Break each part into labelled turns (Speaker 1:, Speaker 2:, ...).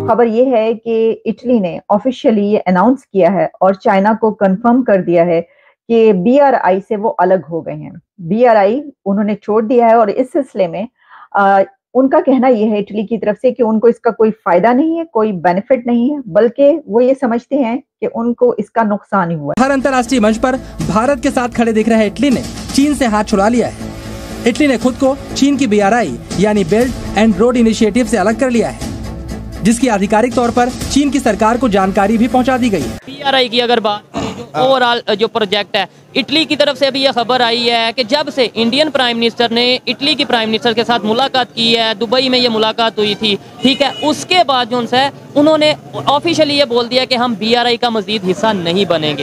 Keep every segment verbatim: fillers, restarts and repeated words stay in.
Speaker 1: खबर ये है कि इटली ने ऑफिशियली ये अनाउंस किया है और चाइना को कंफर्म कर दिया है कि बीआरआई से वो अलग हो गए हैं। बीआरआई उन्होंने छोड़ दिया है और इस सिलसिले में आ, उनका कहना यह है इटली की तरफ से कि उनको इसका कोई फायदा नहीं है, कोई बेनिफिट नहीं है, बल्कि वो ये समझते हैं कि उनको इसका नुकसान ही हुआ है।
Speaker 2: हर अंतर्राष्ट्रीय मंच पर भारत के साथ खड़े दिख रहे इटली ने चीन से हाथ छुड़ा लिया है। इटली ने खुद को चीन की बीआरआई यानी बेल्ट एंड रोड इनिशिएटिव से अलग कर लिया है, जिसकी आधिकारिक तौर पर चीन की सरकार को जानकारी भी पहुंचा दी गई है।
Speaker 3: बीआरआई की अगर बात करें, जो ओवरऑल जो प्रोजेक्ट है, इटली की तरफ से अभी यह खबर आई है कि जब से इंडियन प्राइम मिनिस्टर ने इटली की प्राइम मिनिस्टर के साथ मुलाकात की है, दुबई में ये मुलाकात हुई थी, ठीक है, उसके बाद जो है उन्होंने ऑफिशियली ये बोल दिया कि हम बीआरआई का मजीद हिस्सा नहीं बनेंगे।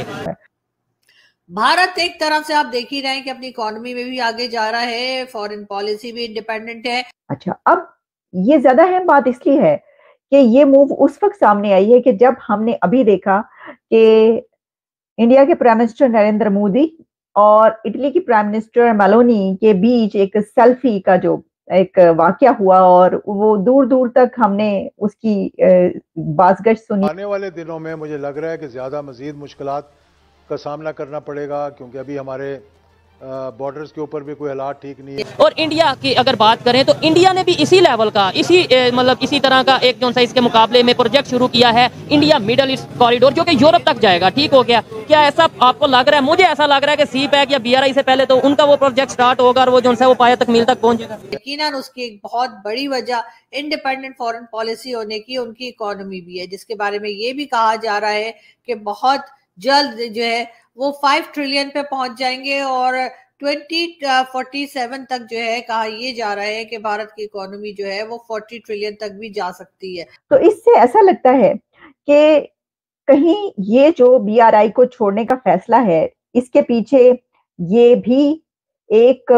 Speaker 4: भारत एक तरफ से आप देख ही रहे हैं कि अपनी इकोनॉमी में भी आगे जा रहा है, फॉरेन पॉलिसी भी इंडिपेंडेंट है।
Speaker 1: अच्छा, अब ये ज्यादा अहम बात इसलिए है कि ये मूव उस वक्त सामने आई है कि जब हमने अभी देखा कि इंडिया के प्राइम मिनिस्टर नरेंद्र मोदी और इटली की प्राइम मिनिस्टर मेलोनी के बीच एक सेल्फी का जो एक वाकया हुआ और वो दूर दूर तक हमने उसकी बाज़गश्त सुनी।
Speaker 5: आने वाले दिनों में मुझे लग रहा है कि ज्यादा मजीद मुश्किलात का सामना करना पड़ेगा, क्योंकि अभी हमारे बॉर्डर्स के ऊपर भी कोई हालात ठीक नहीं है।
Speaker 3: और इंडिया की अगर बात करें तो इंडिया ने भी इसी लेवल का, इसी मतलब इसी तरह का एक जो इसके मुकाबले में प्रोजेक्ट शुरू किया है, इंडिया मिडल ईस्ट कॉरिडोर, जो कि यूरोप तक जाएगा। ठीक हो गया, क्या ऐसा आपको लग रहा है? मुझे ऐसा लग रहा है कि सी पैक या बीआरआई से पहले तो उनका वो प्रोजेक्ट स्टार्ट होगा और वो जो है वो पाया तक मील तक पहुंचेगा।
Speaker 4: यकीनन उसकी एक बहुत बड़ी वजह इंडिपेंडेंट फॉरेन पॉलिसी होने की उनकी इकोनॉमी भी है, जिसके बारे में ये भी कहा जा रहा है कि बहुत जल्द जो है वो फाइव ट्रिलियन पे पहुंच जाएंगे और ट्वेंटी फोर्टी सेवन तक जो है कहा ये जा रहा है कि भारत की इकोनॉमी जो है वो फोर्टी ट्रिलियन तक भी जा सकती है।
Speaker 1: तो इससे ऐसा लगता है कि कहीं ये जो बीआरआई को छोड़ने का फैसला है, इसके पीछे ये भी एक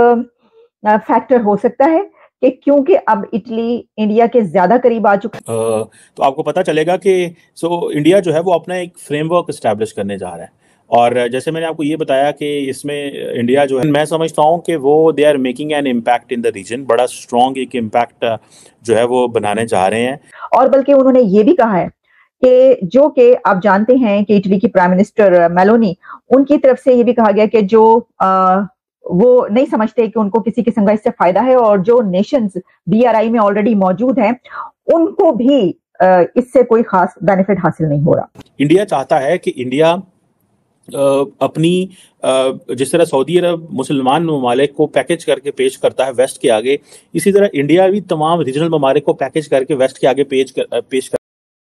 Speaker 1: फैक्टर हो सकता है कि क्योंकि अब इटली इंडिया के ज्यादा करीब आ चुका है।
Speaker 6: तो आपको पता चलेगा कि सो इंडिया जो है वो अपना एक फ्रेमवर्क एस्टैब्लिश करने जा रहा है, और जैसे मैंने आपको ये बताया कि इसमें इंडिया जो है, मैं समझता हूँ कि वो they are making an impact in the region, बड़ा स्ट्रॉन्ग एक इम्पैक्ट जो है वो बनाने जा रहे हैं। और
Speaker 1: बल्कि उन्होंने ये भी कहा है कि जो कि आप जानते हैं कि इटली की प्राइम मिनिस्टर मेलोनी, उनकी तरफ से ये भी कहा गया कि जो आ, वो नहीं समझते कि उनको किसी किस्म का इससे फायदा है और जो नेशंस बीआरआई में ऑलरेडी मौजूद हैं उनको भी आ, इससे कोई खास बेनिफिट हासिल नहीं हो रहा।
Speaker 6: इंडिया चाहता है कि इंडिया Uh, अपनी uh, जिस तरह सऊदी अरब मुसलमान ममालिक को पैकेज करके पेश करता है वेस्ट के आगे, इसी तरह इंडिया भी तमाम रीजनल ममालिक को पैकेज करके वेस्ट के आगे पेश कर, पेश कर।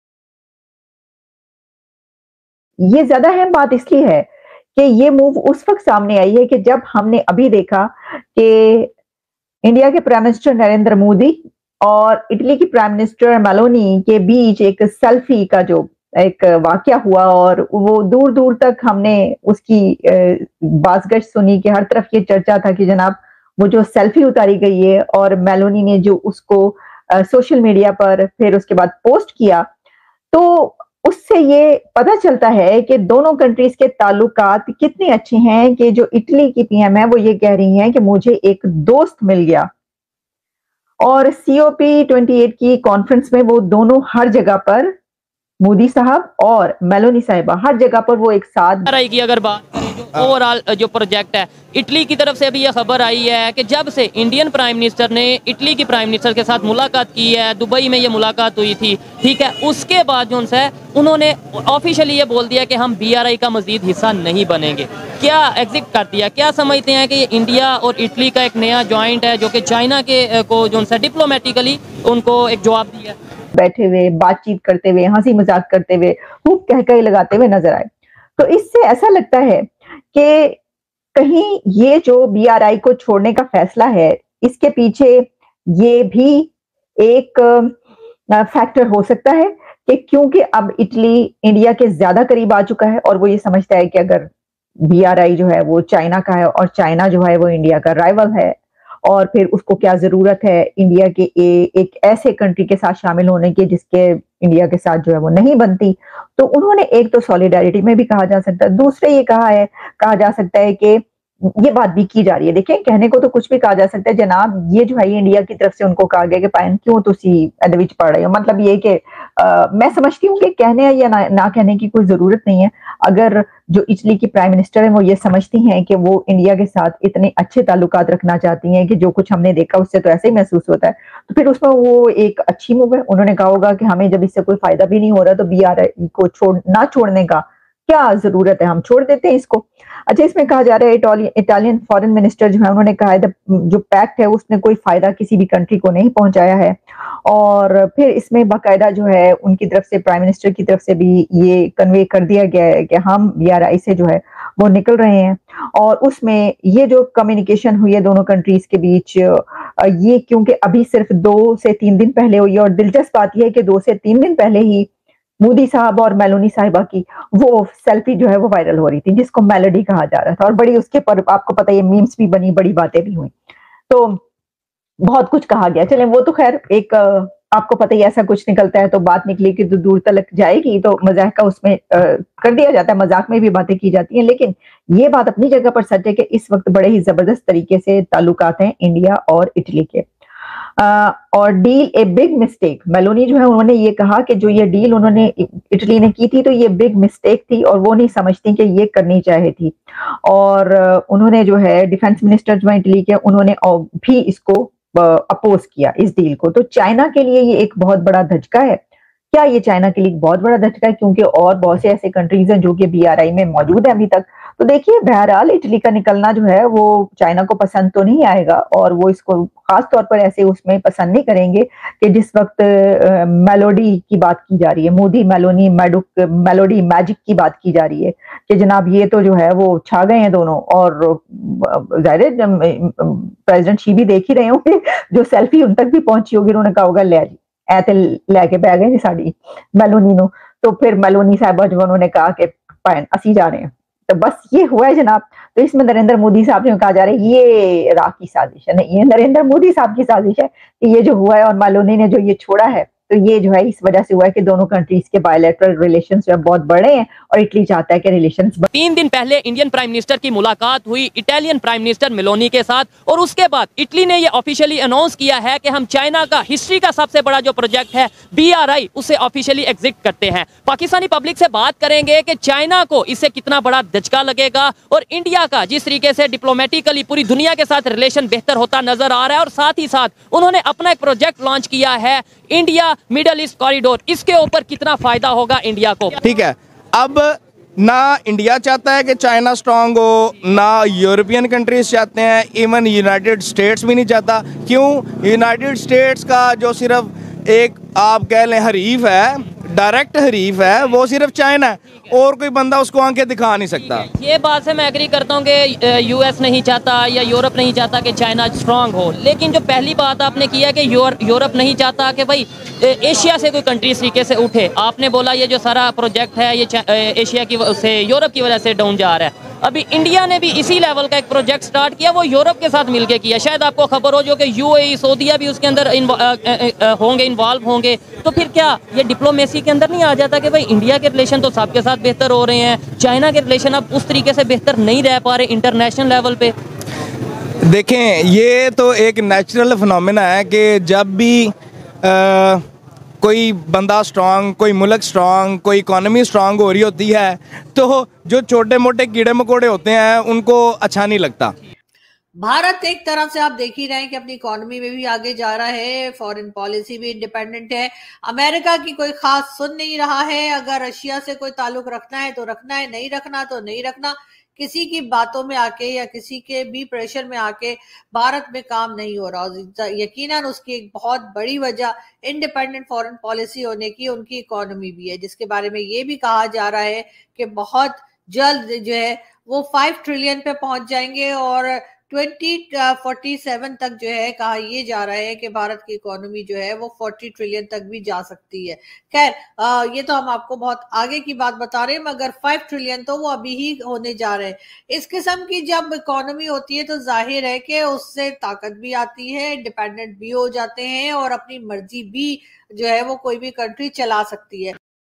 Speaker 1: ये ज्यादा अहम बात इसलिए है कि ये मूव उस वक्त सामने आई है कि जब हमने अभी देखा कि इंडिया के प्राइम मिनिस्टर नरेंद्र मोदी और इटली की प्राइम मिनिस्टर मेलोनी के बीच एक सेल्फी का जो एक वाकया हुआ और वो दूर दूर तक हमने उसकी बाज़गश्त सुनी कि हर तरफ ये चर्चा था कि जनाब वो जो सेल्फी उतारी गई है और मेलोनी ने जो उसको सोशल मीडिया पर फिर उसके बाद पोस्ट किया, तो उससे ये पता चलता है कि दोनों कंट्रीज के ताल्लुकात कितने अच्छे हैं कि जो इटली की पीएम है वो ये कह रही हैं कि मुझे एक दोस्त मिल गया। और सीओपी अट्ठाईस की कॉन्फ्रेंस में वो दोनों हर जगह पर, मोदी साहब और मेलोनी साहिबा, हर जगह पर वो एक साथ।
Speaker 3: की अगर बात करें, जो ओवरऑल जो प्रोजेक्ट है, इटली की तरफ से अभी यह खबर आई है कि जब से इंडियन प्राइम मिनिस्टर ने इटली की प्राइम मिनिस्टर के साथ मुलाकात की है, दुबई में ये मुलाकात हुई थी, ठीक है, उसके बाद जो है उन्होंने ऑफिशियली ये बोल दिया कि हम बीआरआई का मजीद हिस्सा नहीं बनेंगे। क्या एग्जिट कर दिया? क्या समझते हैं कि ये इंडिया और इटली का एक नया ज्वाइंट है जो कि चाइना के को जो है डिप्लोमेटिकली उनको एक जवाब दिया,
Speaker 1: बैठे हुए बातचीत करते हुए हंसी मजाक करते हुए खूब कहकही लगाते हुए नजर आए। तो इससे ऐसा लगता है कि कहीं ये जो बीआरआई को छोड़ने का फैसला है, इसके पीछे ये भी एक फैक्टर हो सकता है कि क्योंकि अब इटली इंडिया के ज्यादा करीब आ चुका है और वो ये समझता है कि अगर बीआरआई जो है वो चाइना का है और चाइना जो है वो इंडिया का राइवल है, और फिर उसको क्या जरूरत है इंडिया के ए, एक ऐसे कंट्री के साथ शामिल होने की जिसके इंडिया के साथ जो है वो नहीं बनती। तो उन्होंने एक तो सॉलिडारिटी में भी कहा जा सकता है, दूसरे ये कहा है कहा जा सकता है कि ये बात भी की जा रही है। देखिए, कहने को तो कुछ भी कहा जा सकता है जनाब, ये जो है ये इंडिया की तरफ से उनको कहा गया कि पायन क्यों तुसी एदे विच पड़ रहे हो। मतलब ये कि अ, मैं समझती हूँ कि कहने या ना, ना कहने की कोई जरूरत नहीं है। अगर जो इटली की प्राइम मिनिस्टर है वो ये समझती हैं कि वो इंडिया के साथ इतने अच्छे ताल्लुकात रखना चाहती हैं कि जो कुछ हमने देखा उससे तो ऐसे ही महसूस होता है, तो फिर उसमें वो एक अच्छी मूव है। उन्होंने कहा होगा कि हमें जब इससे कोई फायदा भी नहीं हो रहा तो बी आर आई को छोड़ ना छोड़ने का क्या जरूरत है, हम छोड़ देते हैं इसको। अच्छा, इसमें कहा जा रहा है इटालियन इटालियन फॉरेन मिनिस्टर जो है उन्होंने कहा है जो पैक्ट है उसने कोई फायदा किसी भी कंट्री को नहीं पहुंचाया है। और फिर इसमें बाकायदा जो है उनकी तरफ से, प्राइम मिनिस्टर की तरफ से भी ये कन्वे कर दिया गया है कि हम बी आर आई से जो है वो निकल रहे हैं। और उसमें ये जो कम्युनिकेशन हुई है दोनों कंट्रीज के बीच, ये क्योंकि अभी सिर्फ दो से तीन दिन पहले हुई है, और दिलचस्प बात यह है कि दो से तीन दिन पहले ही मोदी साहब और मेलोनी साहिबा की वो सेल्फी जो है वो वायरल हो रही थी, जिसको मेलोडी कहा जा रहा था, और बड़ी उसके पर आपको पता है मीम्स भी बनी, बड़ी बातें भी हुई, तो बहुत कुछ कहा गया। चलें, वो तो खैर एक आपको पता ही ऐसा कुछ निकलता है तो बात निकली कि तो दूर तक जाएगी, तो मजाक का उसमें आ, कर दिया जाता है, मजाक में भी बातें की जाती हैं। लेकिन ये बात अपनी जगह पर सच है कि इस वक्त बड़े ही जबरदस्त तरीके से ताल्लुकात हैं इंडिया और इटली के। Uh, और deal a big mistake, Meloni जो है उन्होंने ये कहा कि जो ये डील उन्होंने इटली ने की थी तो ये बिग मिस्टेक थी और वो नहीं समझती कि ये करनी चाहिए थी। और uh, उन्होंने जो है डिफेंस मिनिस्टर जो है इटली के, उन्होंने भी इसको अपोज uh, किया इस डील को। तो चाइना के लिए ये एक बहुत बड़ा धचका है। क्या ये चाइना के लिए एक बहुत बड़ा धचका है? क्योंकि और बहुत से ऐसे कंट्रीज हैं जो कि बी आर आई में मौजूद है अभी तक। तो देखिए, बहरहाल इटली का निकलना जो है वो चाइना को पसंद तो नहीं आएगा, और वो इसको खास तौर पर ऐसे उसमें पसंद नहीं करेंगे कि जिस वक्त मेलोडी की बात की जा रही है, मोदी मेलोनी मैडुक मेलोडी मैजिक की बात की जा रही है कि जनाब ये तो जो है वो छा गए हैं दोनों। और जाहिर प्रेसिडेंट शी भी देख ही रहे होंगे, जो सेल्फी उन तक भी पहुंची होगी, उन्होंने कहा होगा ले जी ऐते लैके बह गए साड़ी मेलोनी नो। तो फिर मेलोनी साहबा जो उन्होंने कहा कि पायन असी जा रहे हैं, तो बस ये हुआ है जनाब। तो इसमें नरेंद्र मोदी साहब ने कहा जा रहा है ये राह की साजिश है, नहीं ये नरेंद्र मोदी साहब की साजिश है कि ये जो हुआ है, और मेलोनी ने जो ये छोड़ा है तो ये जो है इस वजह से हुआ है कि दोनों कंट्रीज के बायलैटरल रिलेशंस जो है बहुत बड़े हैं और इटली चाहता है कि रिलेशंस।
Speaker 3: तीन दिन पहले इंडियन प्राइम मिनिस्टर की मुलाकात हुई इटालियन प्राइम मिनिस्टर मेलोनी के साथ, और उसके बाद इटली ने ये ऑफिशियली अनाउंस किया है कि हम चाइना का हिस्ट्री का सबसे बड़ा जो प्रोजेक्ट है बी आर आई उसे ऑफिशियली एग्जिट करते हैं। पाकिस्तानी पब्लिक से बात करेंगे कि चाइना को इससे कितना बड़ा धचका लगेगा, और इंडिया का जिस तरीके से डिप्लोमेटिकली पूरी दुनिया के साथ रिलेशन बेहतर होता नजर आ रहा है, और साथ ही साथ उन्होंने अपना एक प्रोजेक्ट लॉन्च किया है इंडिया मिडल ईस्ट कॉरिडोर, इसके ऊपर कितना फायदा होगा इंडिया को।
Speaker 7: ठीक है, अब ना इंडिया चाहता है कि चाइना स्ट्रांग हो, ना यूरोपियन कंट्रीज चाहते हैं, इवन यूनाइटेड स्टेट्स भी नहीं चाहता। क्यों? यूनाइटेड स्टेट्स का जो सिर्फ एक आप कह लें हरीफ है, डायरेक्ट हरीफ है, वो सिर्फ चाइना है, और कोई बंदा उसको आंखें दिखा नहीं सकता।
Speaker 3: ये बात से मैं एग्री करता हूँ कि यूएस नहीं चाहता या यूरोप नहीं चाहता कि चाइना स्ट्रांग हो, लेकिन जो पहली बात आपने किया कि यूरोप नहीं चाहता कि भाई एशिया से कोई कंट्री इस तरीके से उठे। आपने बोला ये जो सारा प्रोजेक्ट है ये एशिया की से यूरोप की वजह से डाउन जा रहा है। अभी इंडिया ने भी इसी लेवल का एक प्रोजेक्ट स्टार्ट किया, वो यूरोप के साथ मिलकर किया। शायद आपको खबर हो जो कि यूएई सऊदीया भी उसके अंदर होंगे, इन्वॉल्व होंगे। तो फिर क्या ये डिप्लोमेसी के अंदर नहीं आ जाता कि भाई इंडिया के रिलेशन तो सबके साथ बेहतर हो रहे हैं, चाइना के रिलेशन अब उस तरीके से बेहतर नहीं रह पा रहे इंटरनेशनल लेवल पे?
Speaker 7: देखें, ये तो एक नेचुरल फिनोमेना है कि जब भी आ, कोई बंदा स्ट्रांग, कोई मुल्क स्ट्रांग, कोई इकोनॉमी स्ट्रांग हो रही होती है, तो जो छोटे मोटे कीड़े मकोड़े होते हैं उनको अच्छा नहीं लगता।
Speaker 4: भारत एक तरफ से आप देख ही रहे हैं कि अपनी इकोनॉमी में भी आगे जा रहा है, फॉरेन पॉलिसी भी इंडिपेंडेंट है, अमेरिका की कोई खास सुन नहीं रहा है। अगर रशिया से कोई ताल्लुक रखना है तो रखना है, नहीं रखना तो नहीं रखना। किसी की बातों में आके या किसी के भी प्रेशर में आके भारत में काम नहीं हो रहा। यकीनन उसकी एक बहुत बड़ी वजह इंडिपेंडेंट फॉरेन पॉलिसी होने की उनकी इकोनॉमी भी है, जिसके बारे में ये भी कहा जा रहा है कि बहुत जल्द जो है वो फाइव ट्रिलियन पे पहुंच जाएंगे, और ट्वेंटी फोर्टी सेवन तक जो है कहा ये जा रहा है कि भारत की इकोनॉमी जो है वो फोर्टी ट्रिलियन तक भी जा सकती है। खैर, ये तो हम आपको बहुत आगे की बात बता रहे हैं, मगर फाइव ट्रिलियन तो वो अभी ही होने जा रहे हैं। इस किस्म की जब इकोनॉमी होती है तो जाहिर है कि उससे ताकत भी आती है, इंडिपेंडेंट भी हो जाते हैं, और अपनी मर्जी भी जो है वो कोई भी कंट्री चला सकती है।